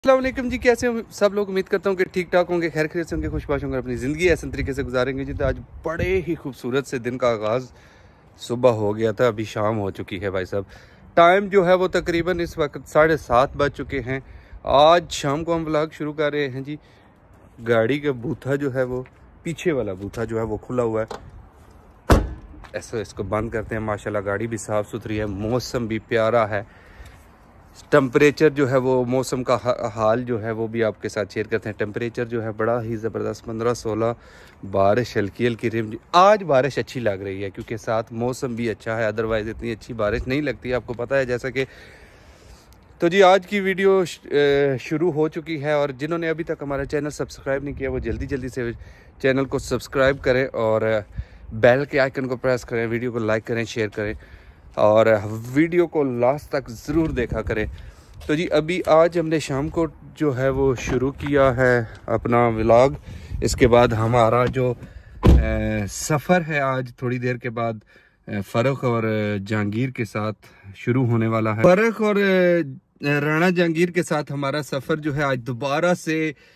अस्सलाम वालेकुम जी, कैसे हो सब लोग। उम्मीद करता हूँ कि ठीक ठाक होंगे, खैर खैरियत से होंगे, खुशबाश होंगे, अपनी ज़िंदगी ऐसे तरीके से गुजारेंगे जी। तो आज बड़े ही खूबसूरत से दिन का आगाज़ सुबह हो गया था, अभी शाम हो चुकी है भाई साहब। टाइम जो है वो तकरीबन इस वक्त 7:30 बज चुके हैं। आज शाम को हम व्लॉग शुरू कर रहे हैं जी। गाड़ी का बूथा जो है वो, पीछे वाला बूथा जो है वो खुला हुआ है, ऐसे इसको बंद करते हैं। माशाल्लाह गाड़ी भी साफ़ सुथरी है, मौसम भी प्यारा है, टेम्परेचर जो है वो, मौसम का हाल जो है वो भी आपके साथ शेयर करते हैं। टेम्परेचर जो है बड़ा ही ज़बरदस्त 15-16, बारिश हल्की हल्की रिम। आज बारिश अच्छी लग रही है क्योंकि साथ मौसम भी अच्छा है, अदरवाइज़ इतनी अच्छी बारिश नहीं लगती, आपको पता है जैसा कि। तो जी आज की वीडियो शुरू हो चुकी है, और जिन्होंने अभी तक हमारा चैनल सब्सक्राइब नहीं किया वो जल्दी जल्दी से चैनल को सब्सक्राइब करें और बेल के आइकन को प्रेस करें, वीडियो को लाइक करें, शेयर करें और वीडियो को लास्ट तक ज़रूर देखा करें। तो जी अभी आज हमने शाम को जो है वो शुरू किया है अपना व्लॉग। इसके बाद हमारा जो सफ़र है आज थोड़ी देर के बाद फ़र्रुख और जहांगीर के साथ शुरू होने वाला है। फ़र्रुख और राणा जहांगीर के साथ हमारा सफ़र जो है आज दोबारा से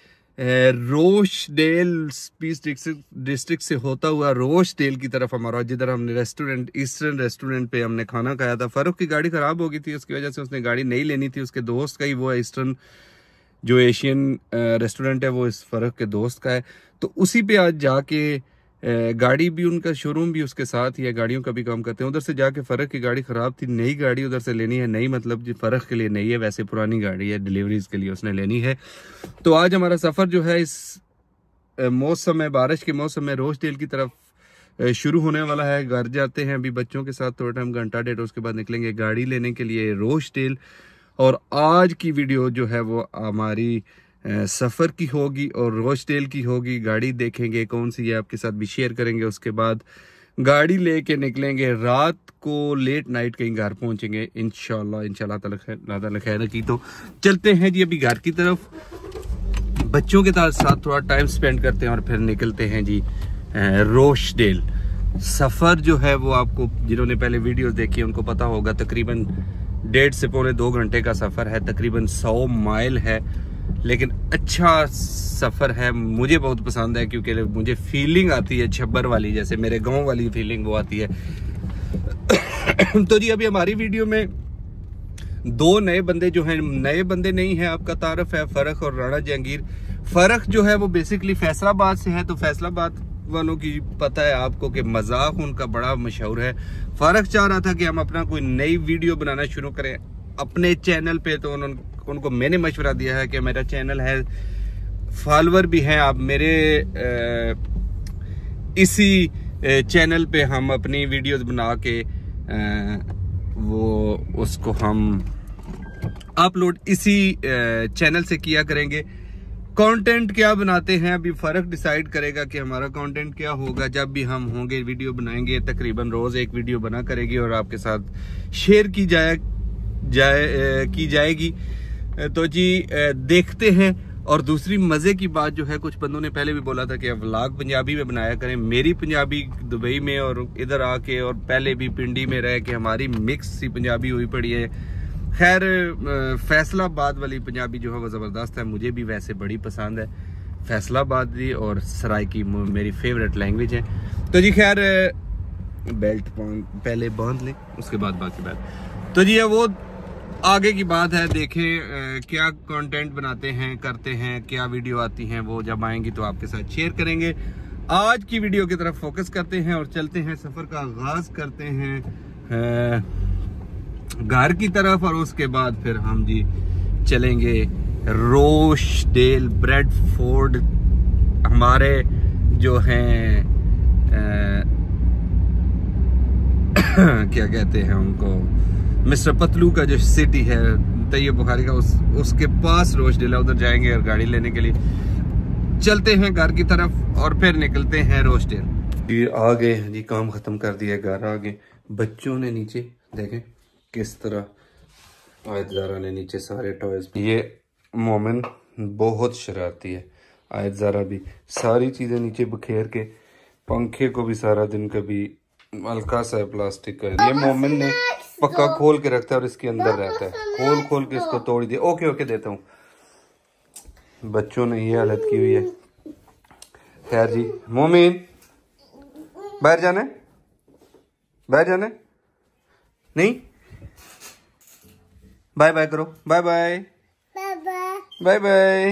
रोशडेल पीस डिस्ट्रिक्ट से होता हुआ रोशडेल की तरफ हमारा, जिधर हमने रेस्टोरेंट, ईस्टर्न रेस्टोरेंट पे हमने खाना खाया था। फ़र्रुख की गाड़ी ख़राब हो गई थी, उसकी वजह से उसने गाड़ी नहीं लेनी थी, उसके दोस्त का ही वो है। ईस्टर्न जो एशियन रेस्टोरेंट है वो इस फ़र्रुख के दोस्त का है, तो उसी पे आज जाके गाड़ी भी, उनका शोरूम भी उसके साथ ही है, गाड़ियों का भी काम करते हैं। उधर से जाके फ़र्रुख की गाड़ी ख़राब थी, नई गाड़ी उधर से लेनी है। नई मतलब जी फ़र्रुख के लिए नई है, वैसे पुरानी गाड़ी है, डिलीवरीज के लिए उसने लेनी है। तो आज हमारा सफ़र जो है इस मौसम में, बारिश के मौसम में रोशडेल की तरफ शुरू होने वाला है। घर जाते हैं अभी बच्चों के साथ थोड़ा टाइम, घंटा डेढ़, उसके बाद निकलेंगे गाड़ी लेने के लिए रोशडेल। और आज की वीडियो जो है वो हमारी सफ़र की होगी और रोशडेल की होगी। गाड़ी देखेंगे कौन सी है, आपके साथ भी शेयर करेंगे। उसके बाद गाड़ी लेके निकलेंगे, रात को लेट नाइट कहीं घर पहुंचेंगे इंशाल्लाह ताला खैर की। तो चलते हैं जी अभी घर की तरफ, बच्चों के साथ थोड़ा टाइम स्पेंड करते हैं और फिर निकलते हैं जी रोशडेल। सफ़र जो है वो, आपको जिन्होंने पहले वीडियोस देखी है उनको पता होगा, तकरीबन 1.5 से पौने 2 घंटे का सफ़र है, तकरीबन 100 माइल है। लेकिन अच्छा सफ़र है, मुझे बहुत पसंद है क्योंकि मुझे फीलिंग आती है छब्बर वाली, जैसे मेरे गांव वाली फीलिंग वो आती है। तो जी अभी हमारी वीडियो में 2 नए बंदे जो हैं, नए बंदे नहीं हैं, आपका तारुफ है फ़र्रुख और राणा जहांगीर। फ़र्रुख जो है वो बेसिकली फैसलाबाद से है, तो फैसलाबाद वालों की पता है आपको कि मजाक उनका बड़ा मशहूर है। फ़र्रुख चाह रहा था कि हम अपना कोई नई वीडियो बनाना शुरू करें अपने चैनल पे, तो उनको मैंने मशवरा दिया है कि मेरा चैनल है, फॉलोअर भी हैं आप मेरे, इसी चैनल पे हम अपनी वीडियोस बना के वो उसको हम अपलोड इसी चैनल से किया करेंगे। कंटेंट क्या बनाते हैं अभी फ़र्रुख डिसाइड करेगा कि हमारा कंटेंट क्या होगा। जब भी हम होंगे वीडियो बनाएंगे, तकरीबन रोज़ एक वीडियो बना करेगी और आपके साथ शेयर की जाएगी। तो जी देखते हैं। और दूसरी मज़े की बात जो है, कुछ बंदों ने पहले भी बोला था कि व्लॉग पंजाबी में बनाया करें। मेरी पंजाबी दुबई में और इधर आके, और पहले भी पिंडी में रह के हमारी मिक्स सी पंजाबी हुई पड़ी है। खैर फैसलाबाद वाली पंजाबी जो है वो ज़बरदस्त है, मुझे भी वैसे बड़ी पसंद है फैसलाबादी, और सराइकी मेरी फेवरेट लैंग्वेज है। तो जी खैर बेल्ट पहले बांध लें, उसके बाद बाकी बात। तो जी वो आगे की बात है, देखें क्या कंटेंट बनाते हैं, करते हैं, क्या वीडियो आती हैं, वो जब आएंगी तो आपके साथ शेयर करेंगे। आज की वीडियो की तरफ फोकस करते हैं और चलते हैं, सफ़र का आगाज़ करते हैं घर की तरफ, और उसके बाद फिर हम जी चलेंगे रोशडेल, ब्रेडफोर्ड, हमारे जो हैं क्या कहते हैं उनको, मिस्टर पतलू का जो सिटी है तैयब बुखारी का, उसके पास रोशडेल है, उधर जाएंगे और गाड़ी लेने के लिए चलते हैं घर की तरफ और फिर निकलते हैं रोशडेल। ये आ गए जी, काम ख़त्म कर दिया, घर आ गए। बच्चों ने नीचे देखें किस तरह, आयत ज़ारा ने नीचे सारे टॉयज, ये मोमिन बहुत शरारती है, आयत ज़ारा भी सारी चीज़ें नीचे बखेर के, पंखे को भी सारा दिन कभी हल्का सा प्लास्टिक का, ये मोमिन ने पक्का खोल के रखता है और इसके अंदर रहता है, खोल के इसको तोड़ दिया। ओके देता हूँ। बच्चों ने ये हालत की हुई है। खैर जी, मोमिन बाहर जाना है, बाहर जाना है नहीं, बाय बाय करो, बाय बाय बाय बाय।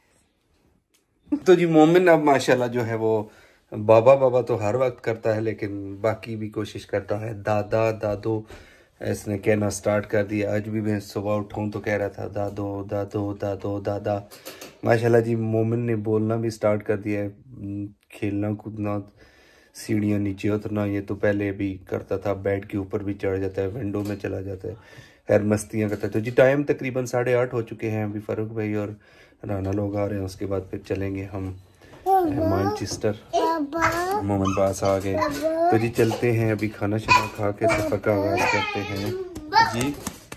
तो जी मोमिन अब माशाल्लाह जो है वो बाबा बाबा तो हर वक्त करता है, लेकिन बाकी भी कोशिश करता है। दादा दादो इसने कहना स्टार्ट कर दिया। आज भी मैं सुबह उठाऊँ तो कह रहा था दादो दादो दादो दादा। माशाल्लाह जी मोमिन ने बोलना भी स्टार्ट कर दिया है। खेलना कूदना, सीढ़ियाँ नीचे उतरना, ये तो पहले भी करता था। बेड के ऊपर भी चढ़ जाता है, विंडो में चला जाता है, खैर मस्तियाँ करता है। तो जी टाइम तकरीबन 8:30 हो चुके हैं। अभी फारूक भाई और राना लोग आ रहे हैं, उसके बाद फिर चलेंगे हम मैनचेस्टर। मोमिन पास आ गए तो जी चलते हैं। अभी खाना शाना खा के सफ़र का आगाज़ करते हैं जी।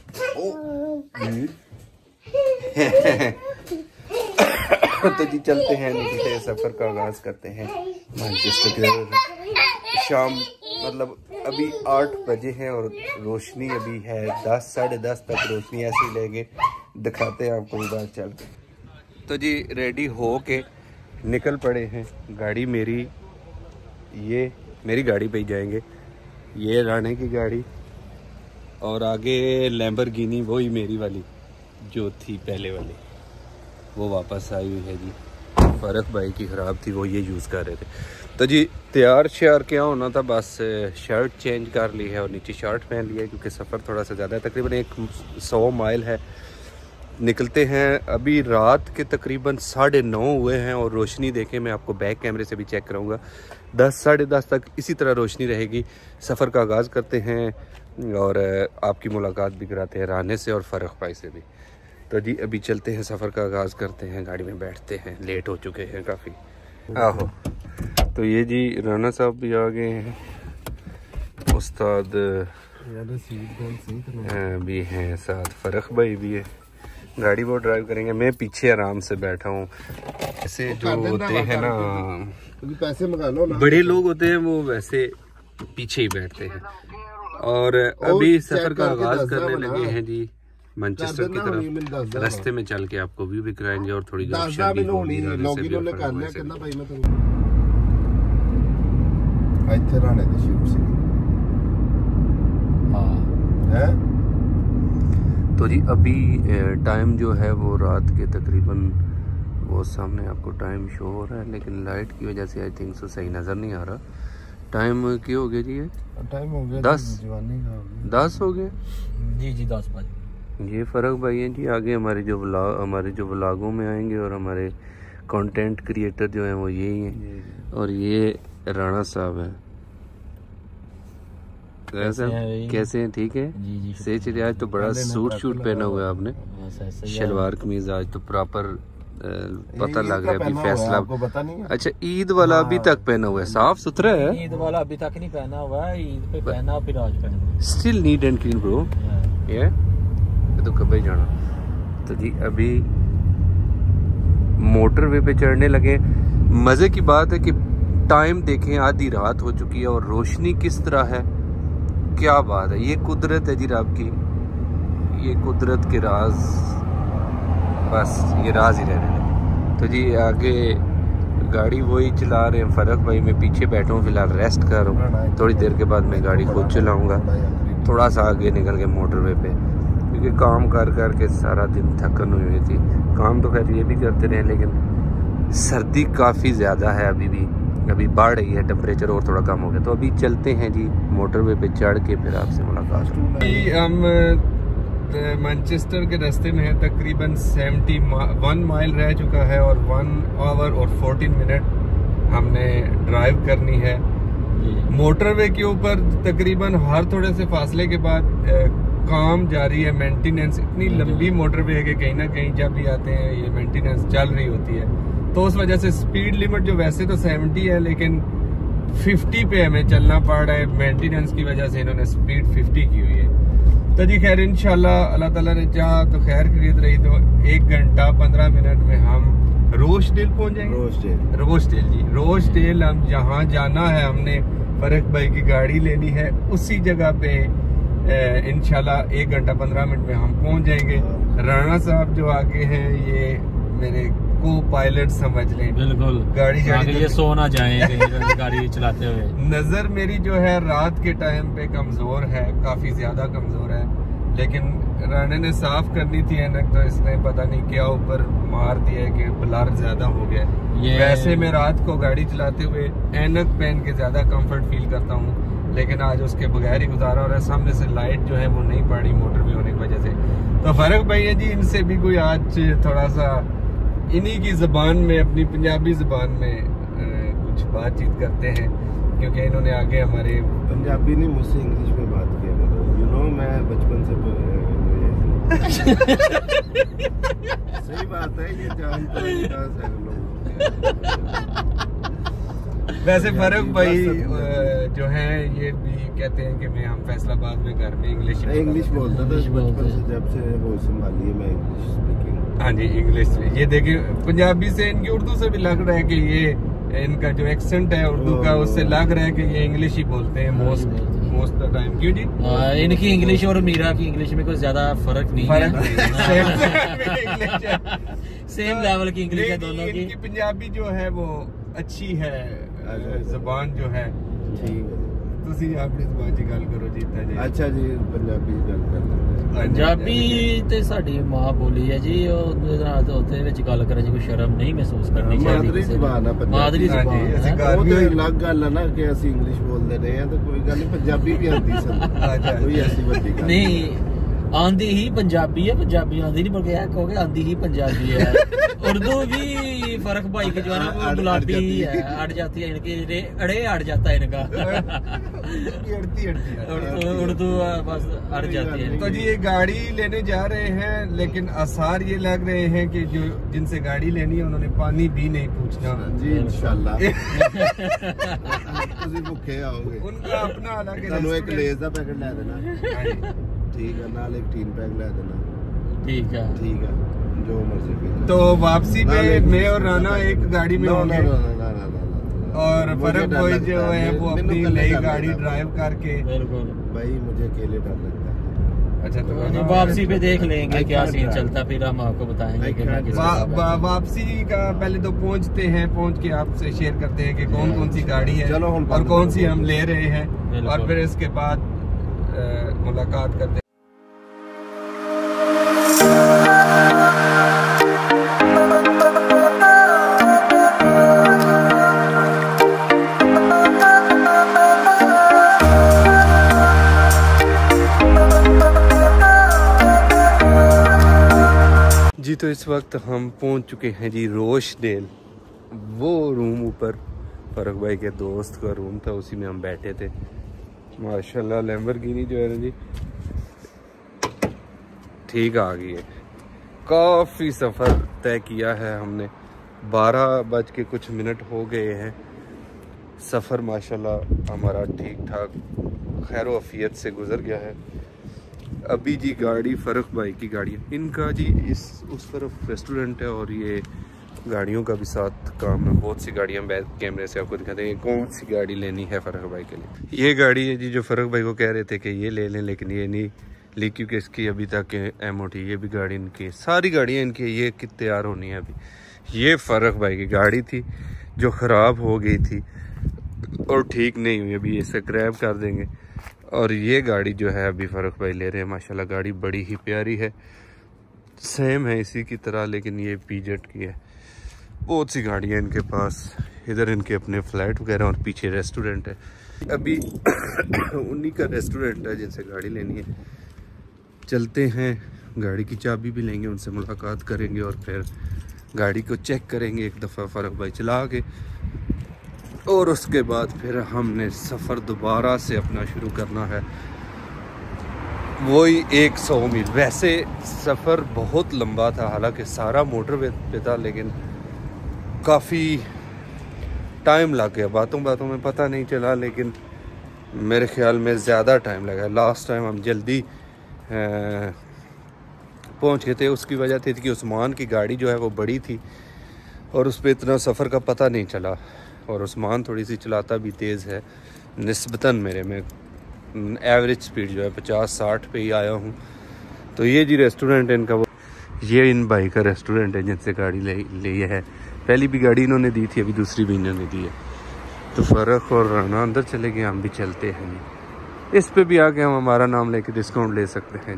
तो जी चलते हैं, निकलते सफ़र का आगाज़ करते हैं मैनचेस्टर की तरफ। शाम मतलब अभी 8 बजे हैं और रोशनी अभी है 10 साढ़े 10 तक रोशनी ऐसी लेंगे, दिखाते हैं आपको इधर चल के। तो जी रेडी हो के निकल पड़े हैं। गाड़ी मेरी, ये मेरी गाड़ी पे ही जाएंगे, ये राणे की गाड़ी, और आगे लैम्बोर्गिनी वही मेरी वाली जो थी पहले वाली, वो वापस आई हुई है जी। फारूक भाई की ख़राब थी, वो ये यूज़ कर रहे थे। तो जी तैयार श्यार क्या होना था, बस शर्ट चेंज कर ली है और नीचे शर्ट पहन लिया है, क्योंकि सफ़र थोड़ा सा ज़्यादा है, तकरीबन 100 माइल है। निकलते हैं। अभी रात के तकरीबन 9:30 हुए हैं और रोशनी देखें, मैं आपको बैक कैमरे से भी चेक कराऊंगा, 10 साढ़े 10 तक इसी तरह रोशनी रहेगी। सफ़र का आगाज़ करते हैं और आपकी मुलाकात भी कराते हैं राने से और फारूक भाई से भी। तो जी अभी चलते हैं, सफ़र का आगाज़ करते हैं, गाड़ी में बैठते हैं, लेट हो चुके हैं काफ़ी। आहो, तो ये जी राना साहब भी आ गए हैं, उस्ताद भी हैं साथ, फारूक भाई भी है। गाड़ी वो ड्राइव करेंगे, मैं पीछे आराम से बैठा हूँ। ऐसे जो होते हैं ना, पैसे मंगा लो ना, बड़े लोग होते हैं वो वैसे पीछे ही बैठते हैं। और अभी सफ़र का आगाज़ करने लगे हैं जी मैनचेस्टर की तरफ। रास्ते में चल के आपको व्यू भी कराएंगे और थोड़ी गपशप भी होगी। तो जी अभी टाइम जो है वो रात के तकरीबन, वो सामने आपको टाइम शो हो रहा है, लेकिन लाइट की वजह से आई थिंक सो सही नज़र नहीं आ रहा। टाइम क्या हो गया जी? ये टाइम हो गया 10 हो गए जी 10 बजे। ये फारूक भाई हैं जी। आगे हमारे जो व्लॉगों में आएंगे और हमारे कंटेंट क्रिएटर जो हैं वो यही हैं, और ये राणा साहब हैं। कैसे हैं? ठीक है जी सही चलिए। आज तो बड़ा सूट पहना हुआ है आपने, शलवार कमीज, आज तो प्रॉपर पता लग रहा है अभी फैसला। अच्छा ईद वाला अभी तक पहना हुआ है, साफ सुथरा है। ईद वाला अभी तक नहीं पहना हुआ है, ईद पे पहना फिर आज पहना। Still neat and clean bro, ये तो कभी जाना। तो जी अभी मोटरवे पे चढ़ने लगे। मजे की बात है कि टाइम देखें, आधी रात हो चुकी है और रोशनी किस तरह है, क्या बात है। ये कुदरत है जी रब की, ये कुदरत के राज, बस ये राज ही रहने लगे। तो जी आगे गाड़ी वही चला रहे हैं फारूक भाई, मैं पीछे बैठा हूँ फिलहाल, रेस्ट कर रहा हूँ। थोड़ी देर के बाद मैं गाड़ी खुद चलाऊँगा, थोड़ा सा आगे निकल के मोटरवे पे, क्योंकि काम कर कर के सारा दिन थकन हुई थी। काम तो खैर ये भी करते रहे, लेकिन सर्दी काफ़ी ज़्यादा है अभी भी, अभी बढ़ रही है, टेम्परेचर और थोड़ा कम हो गया। तो अभी चलते हैं जी मोटरवे पे चढ़ के, फिर आपसे मुलाकात होगी। हम मैनचेस्टर के रास्ते में है, तकरीबन 71 माइल रह चुका है और 1 आवर और 14 मिनट हमने ड्राइव करनी है। मोटरवे के ऊपर तकरीबन हर थोड़े से फासले के बाद काम जारी है, मेंटेनेंस। इतनी लंबी मोटरवे है कि कहीं ना कहीं जब भी आते हैं ये मेंटेनेंस चल रही होती है, तो उस वजह से स्पीड लिमिट जो वैसे तो 70 है, लेकिन 50 पे हमें चलना पड़ रहा है। मेंटेनेंस की वजह से इन्होंने स्पीड 50 की हुई है। तो जी खैर इंशाल्लाह अल्लाह ताला ने चाहा तो खैर खरीद रही, तो 1 घंटा 15 मिनट में हम रोचडेल पहुंच जाएंगे। रोचडेल जी, रोचडेल हम जहाँ जाना है, हमने फारूक भाई की गाड़ी लेनी है, उसी जगह पे इंशाल्लाह 1 घंटा 15 मिनट में हम पहुंच जाएंगे। राणा साहब जो आगे हैं ये मेरे को पायलट समझ लें। बिल्कुल गाड़ी ये सो ना जाए गाड़ी चलाते हुए। नजर मेरी जो है रात के टाइम पे कमजोर है, काफी ज्यादा कमजोर है, लेकिन राणे ने साफ करनी थी ऐनक, तो इसने पता नहीं क्या ऊपर मार दिया कि ब्लर ज्यादा हो गया। वैसे मैं रात को गाड़ी चलाते हुए ऐनक पहन के ज्यादा कंफर्ट फील करता हूँ, लेकिन आज उसके बगैर ही गुजारा हो रहा है। सामने से लाइट जो है वो नहीं पड़ी मोटर भी होने की वजह से। तो फर्क भाई है जी, इनसे भी कोई आज थोड़ा सा इन्हीं की जबान में, अपनी पंजाबी जबान में कुछ बातचीत करते हैं, क्योंकि इन्होंने आगे हमारे पंजाबी नहीं, मुझसे इंग्लिश में बात किया करो। यू नो मैं बचपन से सही बात है, ये जानता है लोग। वैसे फर्क भाई जो है ये भी कहते हैं कि मैं हम फैसलाबाद में घर में इंग्लिश बोलता था बचपन से, जब से वो संभाली है मैं इंग्लिश स्पीकिंग। हाँ जी इंग्लिश। ये देखिए पंजाबी से, इनकी उर्दू से भी लग रहा है कि ये इनका जो एक्सेंट है उर्दू का, उससे लग रहा है कि ये इंग्लिश ही बोलते हैं मोस्ट द टाइम। क्यों जी? इनकी इंग्लिश और मीरा की इंग्लिश में कोई ज्यादा फर्क नहीं है। सेम लेवल की इंग्लिश है दोनों की। इनकी पंजाबी जो है वो अच्छी है, जबान जो है। ठीक है, ਤੁਸੀਂ ਆਪਣੀ ਜ਼ੁਬਾਨ 'ਚ ਗੱਲ ਕਰੋ ਜੀ ਇੱਦਾਂ ਜੀ। अच्छा जी, पंजाबी ਗੱਲ ਕਰਦੇ ਹਾਂ। ਪੰਜਾਬੀ ਤੇ ਸਾਡੀ ਮਾਂ ਬੋਲੀ ਹੈ ਜੀ, ਉਹਦੇ ਨਾਲ ਉਹਦੇ ਵਿੱਚ ਗੱਲ ਕਰਨ 'ਚ ਕੋਈ ਸ਼ਰਮ ਨਹੀਂ ਮਹਿਸੂਸ ਕਰਨੀ ਚਾਹੀਦੀ। ਮਾਦਰੀ ਜ਼ਬਾਨ ਆ ਪੰਜਾਬੀ। ਮਾਦਰੀ ਜ਼ਬਾਨ ਅਸੀਂ ਹੈ। ਉਹ ਤੇ ਅਲੱਗ ਗੱਲ ਹੈ ਨਾ ਕਿ ਅਸੀਂ ਇੰਗਲਿਸ਼ ਬੋਲਦੇ ਰਹੇ ਆ, ਤਾਂ ਕੋਈ ਗੱਲ ਨਹੀਂ, ਪੰਜਾਬੀ ਵੀ ਆਉਂਦੀ ਸਾਨੂੰ, ਕੋਈ ਐਸੀ ਵੱਡੀ ਗੱਲ ਨਹੀਂ ਆਂਦੀ ਹੀ ਪੰਜਾਬੀ है, पंजाबी आंदी नहीं, बल्कि कहोगे आंदी ही पंजाबी है। उर्दू भी फर्क भाई के जो है ना वो गुलाबी है, अड़ जाती है इनकी, अड़े अड़ जाता है इनका। उर्दू बस अड़ जाती है। तो जी ये गाड़ी लेने जा रहे हैं, लेकिन आसार ये लग रहे हैं कि जो जिनसे गाड़ी लेनी है उन्होंने पानी भी नहीं पूछना जी, इंशाल्लाह। ਤੁਸੀਂ ਭੁੱਖੇ ਆਓਗੇ। उनका अपना अलग ਤੁਹਾਨੂੰ ਇੱਕ ਲੇਜ਼ ਦਾ ਪੈਕਟ ਲੈ ਦੇਣਾ। ठीक है, नाल एक टीन पैक ले देना। ठीक है, ठीक है, जो मर्जी पी। तो वापसी पे मैं और राना एक गाड़ी में होंगे, और फर्क भाई जो है वो अपनी नई गाड़ी ड्राइव करके। बिल्कुल भाई मुझे अकेले डर लगता है। अच्छा, तो वापसी पे देख लेंगे क्या सीन चलता, फिर हम आपको बताएंगे कि वापसी का पहले तो पहुंचते हैं, पहुंच के आपसे शेयर करते हैं कि कौन कौन सी गाड़ी है और कौन सी हम ले रहे हैं, और फिर इसके बाद मुलाकात करते हैं। जी तो इस वक्त हम पहुंच चुके हैं जी रोशडेल। वो रूम ऊपर फर्क भाई के दोस्त का रूम था, उसी में हम बैठे थे। माशाल्लाह लैम्बोर्गिनी जो है ना जी ठीक आ गई है। काफ़ी सफ़र तय किया है हमने, 12:00 हो गए हैं। सफ़र माशाल्लाह हमारा ठीक ठाक खैर वफ़ियत से गुज़र गया है। अभी जी गाड़ी फ़र्क भाई की गाड़ी है, इनका जी उस तरफ रेस्टोरेंट है, और ये गाड़ियों का भी साथ काम है। बहुत सी गाड़ियाँ बैक कैमरे से आपको दिखाते हैं कौन सी गाड़ी लेनी है फ़र्क भाई के लिए। ये गाड़ी है जी जो फ़र्क भाई को कह रहे थे कि ये ले लें, लेकिन ये नहीं ली क्योंकि इसकी अभी तक MOT, ये भी गाड़ी इनकी, सारी गाड़ियाँ इनकी ये कि तैयार होनी है अभी। ये फ़र्क भाई की गाड़ी थी जो ख़राब हो गई थी और ठीक नहीं हुई, अभी इसे क्रैप कर देंगे। और ये गाड़ी जो है अभी फ़र्क भाई ले रहे हैं। माशाल्लाह गाड़ी बड़ी ही प्यारी है, सेम है इसी की तरह, लेकिन ये PZ की है। बहुत सी गाड़ियाँ इनके पास, इधर इनके अपने फ्लैट वगैरह, और पीछे रेस्टोरेंट है। अभी उन्हीं का रेस्टोरेंट है जिनसे गाड़ी लेनी है। चलते हैं, गाड़ी की चाबी भी लेंगे, उनसे मुलाकात करेंगे, और फिर गाड़ी को चेक करेंगे एक दफ़ा फ़र्क भाई चला के, और उसके बाद फिर हमने सफ़र दोबारा से अपना शुरू करना है, वही 100 मील। वैसे सफ़र बहुत लंबा था, हालांकि सारा मोटरवे पे था, लेकिन काफ़ी टाइम लग गया। बातों बातों में पता नहीं चला, लेकिन मेरे ख्याल में ज़्यादा टाइम लगा। लास्ट टाइम हम जल्दी पहुंच गए थे, उसकी वजह थी कि उस्मान की गाड़ी जो है वो बड़ी थी और उस पर इतना सफ़र का पता नहीं चला, और उस्मान थोड़ी सी चलाता भी तेज़ है निस्बतन। मेरे में एवरेज स्पीड जो है 50-60 पे ही आया हूँ। तो ये जी रेस्टोरेंट है इनका, वो ये इन भाई का रेस्टोरेंट है जिनसे गाड़ी ली है। पहली भी गाड़ी इन्होंने दी थी, अभी दूसरी भी इन्होंने दी है। तो फ़र्क और राना अंदर चले गए, हम भी चलते हैं जी। इस पे भी आके हम हमारा नाम लेके डिस्काउंट ले सकते हैं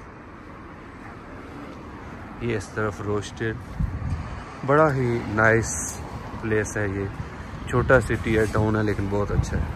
जी। ये इस तरफ रोस्टेड, बड़ा ही नाइस प्लेस है ये। छोटा सिटी है, टाउन है, लेकिन बहुत अच्छा है।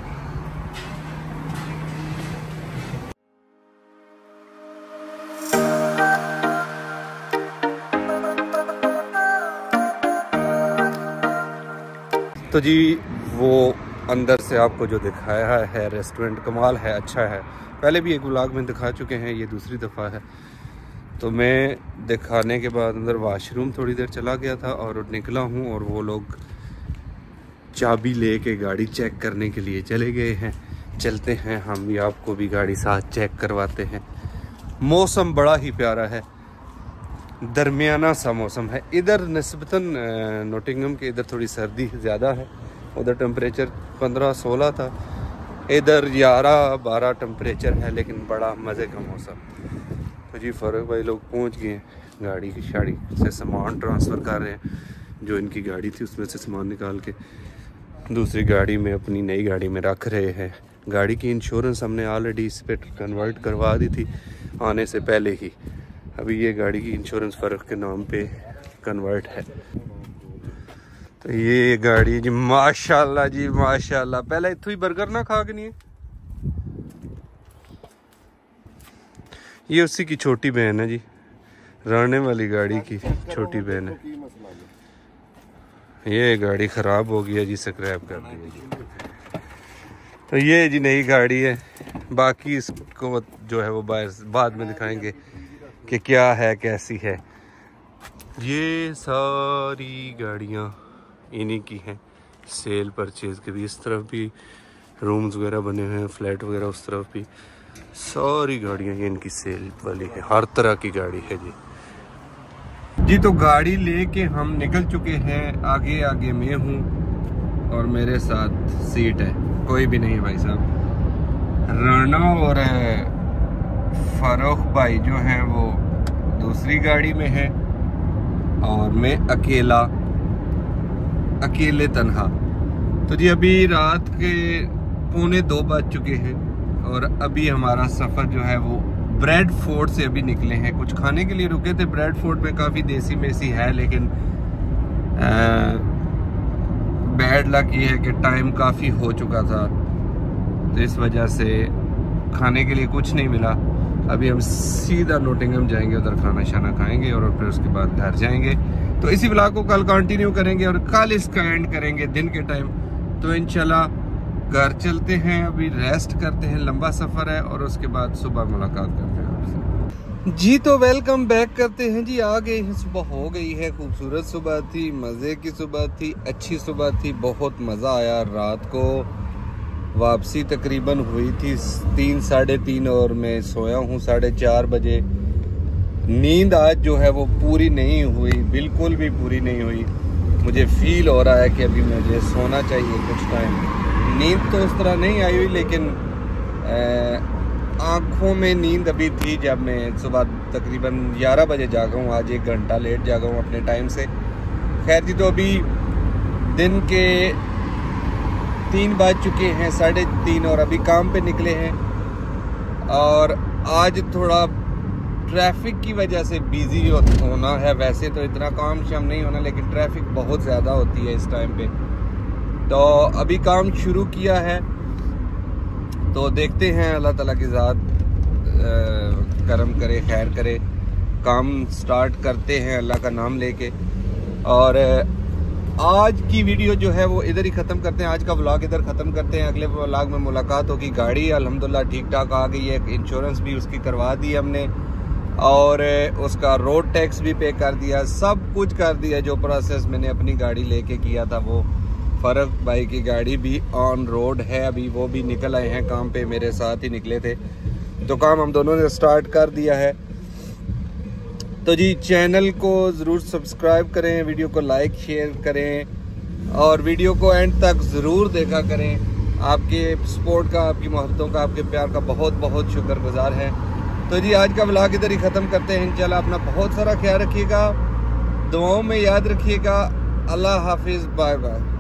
तो जी वो अंदर से आपको जो दिखाया है रेस्टोरेंट कमाल है, अच्छा है। पहले भी एक व्लॉग में दिखा चुके हैं, ये दूसरी दफ़ा है। तो मैं दिखाने के बाद अंदर वॉशरूम थोड़ी देर चला गया था और निकला हूँ, और वो लोग चाबी लेके गाड़ी चेक करने के लिए चले गए हैं। चलते हैं हम भी, आपको भी गाड़ी साथ चेक करवाते हैं। मौसम बड़ा ही प्यारा है, दरमियाना सा मौसम है। इधर निस्बतन नोटिंगम के इधर थोड़ी सर्दी ज़्यादा है, उधर टेम्परेचर 15-16 था, इधर 11-12 टेम्परेचर है, लेकिन बड़ा मज़े का मौसम। तो जी फ़ारूक भाई लोग पहुंच गए, गाड़ी की शाड़ी से सामान ट्रांसफ़र कर रहे हैं। जो इनकी गाड़ी थी उसमें से सामान निकाल के दूसरी गाड़ी में, अपनी नई गाड़ी में रख रहे हैं। गाड़ी की इंश्योरेंस हमने ऑलरेडी इस पर कन्वर्ट करवा दी थी आने से पहले ही। अभी ये गाड़ी की इंश्योरेंस फ़र्क के नाम पे कन्वर्ट है। तो ये गाड़ी जी माशाल्लाह जी माशाल्लाह। पहले इतों ही बर्गर ना खा के नहीं है। ये उसी की छोटी बहन है जी, राने वाली गाड़ी की छोटी बहन है। ये गाड़ी ख़राब हो गई है जी, स्क्रैप कर दी है जी। तो ये जी नई गाड़ी है, बाकी इसको जो है वो बाद में दिखाएंगे कि क्या है कैसी है। ये सारी गाड़ियाँ इन्हीं की हैं, सेल परचेज के भी। इस तरफ भी रूम्स वगैरह बने हुए हैं, फ्लैट वगैरह उस तरफ भी। सारी गाड़ियाँ ये इनकी सेल वाली है, हर तरह की गाड़ी है जी। जी तो गाड़ी लेके हम निकल चुके हैं, आगे आगे मैं हूँ और मेरे साथ सीट है, कोई भी नहीं है भाई साहब। राना और फ़ारूक भाई जो हैं वो दूसरी गाड़ी में है, और मैं अकेले तन्हा। तो जी अभी रात के 1:45 बज चुके हैं, और अभी हमारा सफ़र जो है वो ब्रेडफोर्ड से अभी निकले हैं। कुछ खाने के लिए रुके थे ब्रेडफोर्ड में, काफ़ी देसी मेसी है, लेकिन बैड लक ये है कि टाइम काफ़ी हो चुका था, तो इस वजह से खाने के लिए कुछ नहीं मिला। अभी हम सीधा नोटिंगम जाएंगे, उधर खाना शाना खाएंगे और फिर उसके बाद घर जाएंगे। तो इसी व्लॉग को कल कंटिन्यू करेंगे और कल इसका एंड करेंगे दिन के टाइम। तो इंशाल्लाह घर चलते हैं, अभी रेस्ट करते हैं, लंबा सफ़र है, और उसके बाद सुबह मुलाकात करते हैं आपसे। जी तो वेलकम बैक करते हैं जी। आ गए हैं, सुबह हो गई है, खूबसूरत सुबह थी, मज़े की सुबह थी, अच्छी सुबह थी, बहुत मज़ा आया। रात को वापसी तकरीबन हुई थी 3-3:30 और मैं सोया हूँ 4:30 बजे। नींद आज जो है वो पूरी नहीं हुई, बिल्कुल भी पूरी नहीं हुई। मुझे फील हो रहा है कि अभी मुझे सोना चाहिए कुछ टाइम। नींद तो उस तरह नहीं आई हुई, लेकिन आँखों में नींद अभी थी जब मैं सुबह तकरीबन 11 बजे जागा हूँ। आज 1 घंटा लेट जागा हूँ अपने टाइम से। खैर जी, तो अभी दिन के 3 बज चुके हैं, 3:30, और अभी काम पे निकले हैं। और आज थोड़ा ट्रैफिक की वजह से बिज़ी होना है। वैसे तो इतना काम शाम नहीं होना, लेकिन ट्रैफिक बहुत ज़्यादा होती है इस टाइम पे। तो अभी काम शुरू किया है, तो देखते हैं अल्लाह ताला की ज़ात करम करे, खैर करे। काम स्टार्ट करते हैं अल्लाह का नाम लेके। और आज की वीडियो जो है वो इधर ही ख़त्म करते हैं, आज का व्लॉग इधर ख़त्म करते हैं। अगले व्लॉग में मुलाकात होगी। गाड़ी अल्हम्दुलिल्लाह ठीक ठाक आ गई है, इंश्योरेंस भी उसकी करवा दी हमने, और उसका रोड टैक्स भी पे कर दिया, सब कुछ कर दिया। जो प्रोसेस मैंने अपनी गाड़ी लेके किया था, वो फ़ारूक भाई की गाड़ी भी ऑन रोड है। अभी वो भी निकल आए हैं काम पे, मेरे साथ ही निकले थे, तो काम हम दोनों ने स्टार्ट कर दिया है। तो जी चैनल को ज़रूर सब्सक्राइब करें, वीडियो को लाइक शेयर करें, और वीडियो को एंड तक ज़रूर देखा करें। आपके सपोर्ट का, आपकी मोहब्बतों का, आपके प्यार का बहुत बहुत शुक्रगुजार है। तो जी आज का व्लॉग इधर ही ख़त्म करते हैं इंशाल्लाह। अपना बहुत सारा ख्याल रखिएगा, दुआओं में याद रखिएगा। अल्लाह हाफिज़, बाय बाय।